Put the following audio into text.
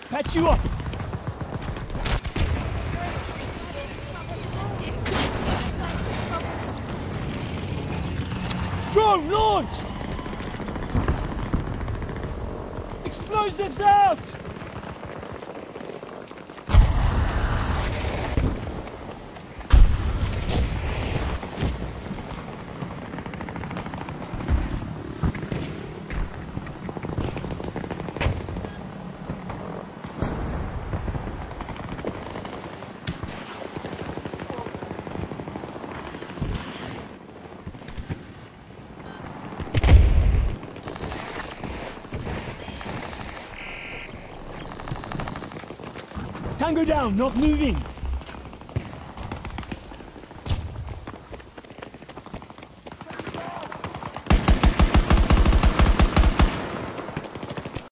Patch you up. Drone launched! Explosives out! Tango down, not moving.